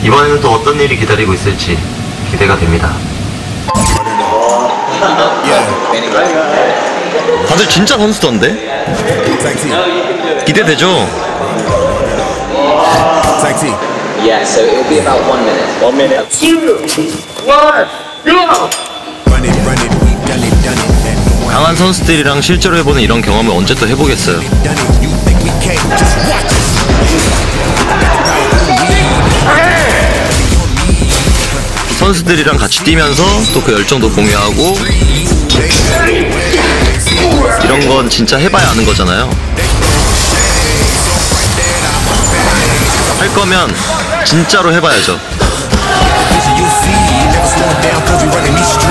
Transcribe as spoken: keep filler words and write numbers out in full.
이번에는 또 어떤 일이 기다리고 있을지 기대가 됩니다. 다들 진짜 선수던데? 기대되죠? Yeah, so it'll be about one minute. One minute. Two, one, go! 강한 선수들이랑 실제로 해보는 이런 경험을 언제 또 해보겠어요. 선수들이랑 같이 뛰면서 또 그 열정도 공유하고 이런 건 진짜 해봐야 아는 거잖아요. 할 거면 진짜로 해봐야죠.